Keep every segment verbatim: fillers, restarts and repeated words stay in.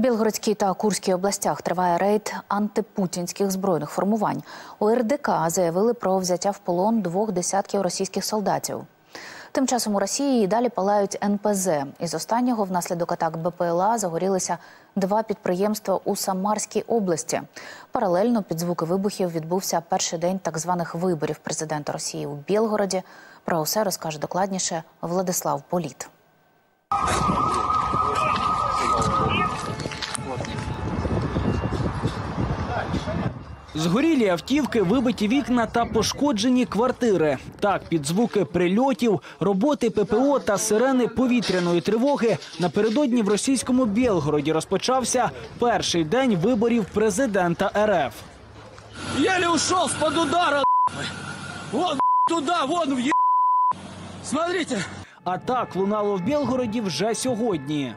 Білгородській та Курській областях триває рейд антипутінських збройних формувань. У ер де ка заявили про взяття в полон двох десятків російських солдатів. Тим часом у Росії і далі палають ен пе зе. Із останнього внаслідок атак бе пе ел а загорілися два підприємства у Самарській області. Паралельно під звуки вибухів відбувся перший день так званих виборів президента Росії у Білгороді. Про усе розкаже докладніше Владислав Політ. Згорілі автівки, вибиті вікна та пошкоджені квартири. Так, під звуки прильотів, роботи пе пе о та сирени повітряної тривоги напередодні в російському Білгороді розпочався перший день виборів президента ер еф. Еле ушел с-под удара, вон туда, вон в Смотрите. А так лунало в Білгороді вже сьогодні.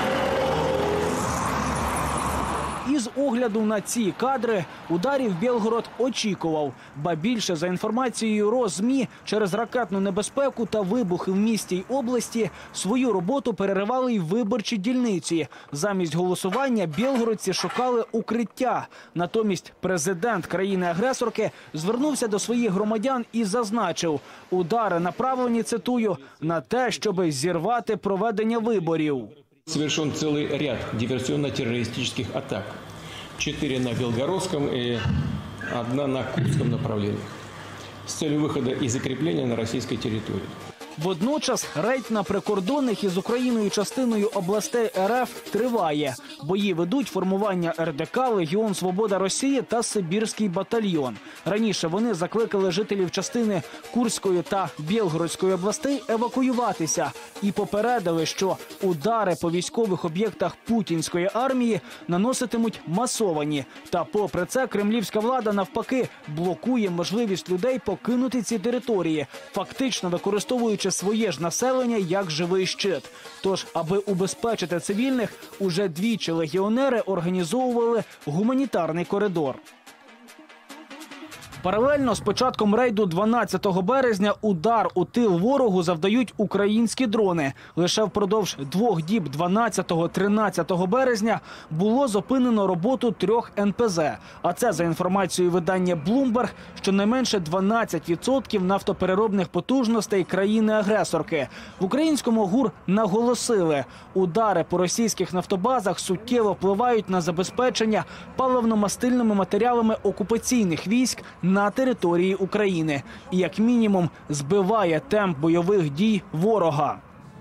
Із огляду на ці кадри ударів Білгород очікував. Ба більше, за інформацією Розмі, через ракетну небезпеку та вибухи в місті й області свою роботу переривали й виборчі дільниці. Замість голосування білгородці шукали укриття. Натомість президент країни-агресорки звернувся до своїх громадян і зазначив, удари направлені, цитую, на те, щоб зірвати проведення виборів. Совершен целый ряд диверсионно-террористических атак. Четыре на Белгородском и одна на Курском направлении. С целью выхода и закрепления на российской территории. Водночас рейд на прикордонних із Україною частиною областей ер еф триває. Бої ведуть формування ер де ка, Легіон Свобода Росії та Сибірський батальйон. Раніше вони закликали жителів частини Курської та Білгородської областей евакуюватися і попередили, що удари по військових об'єктах путінської армії наноситимуть масовані. Та попри це кремлівська влада навпаки блокує можливість людей покинути ці території, фактично використовуючи своє ж населення як живий щит. Тож, аби убезпечити цивільних, уже двічі легіонери організовували гуманітарний коридор. Паралельно з початком рейду дванадцятого березня удар у тил ворогу завдають українські дрони. Лише впродовж двох діб дванадцятого-тринадцятого березня було зупинено роботу трьох ен пе зе. А це, за інформацією видання Bloomberg, щонайменше дванадцять відсотків нафтопереробних потужностей країни-агресорки. В українському ГУР наголосили, удари по російських нафтобазах суттєво впливають на забезпечення паливно-мастильними матеріалами окупаційних військ на території України і, як мінімум, збиває темп бойових дій ворога.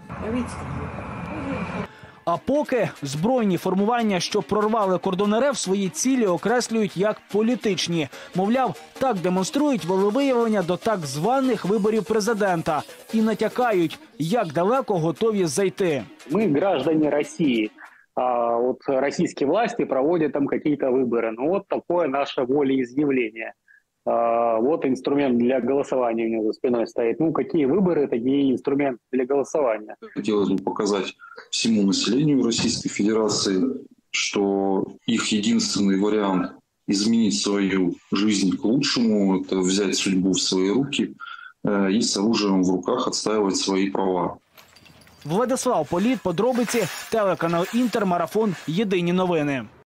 А поки збройні формування, що прорвали кордон ер еф, свої цілі окреслюють як політичні. Мовляв, так демонструють волевиявлення до так званих виборів президента і натякають, як далеко готові зайти. Ми граждані Росії. А вот российские власти проводят там какие-то выборы. Ну вот такое наше волеизъявление. А вот инструмент для голосования у него за спиной стоит. Ну какие выборы, такие инструменты для голосования. Хотелось бы показать всему населению Российской Федерации, что их единственный вариант изменить свою жизнь к лучшему – это взять судьбу в свои руки и с оружием в руках отстаивать свои права. Владислав Політ, подробиці, телеканал Інтер, марафон «Єдині новини».